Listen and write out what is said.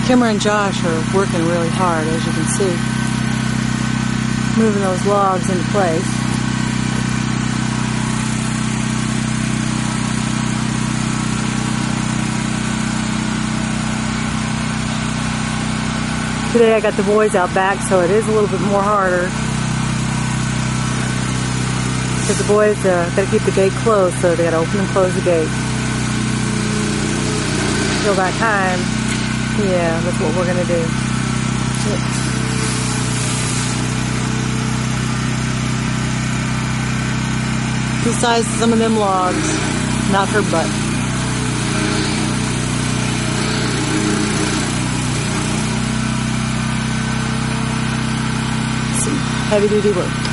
Kimmer and Josh are working really hard, as you can see, moving those logs into place. Today I got the boys out back, so it is a little bit more harder. Because the boys got to keep the gate closed, so they got to open and close the gate. Go back home. Yeah, that's what we're going to do. Besides some of them logs, not her butt. Heavy duty work.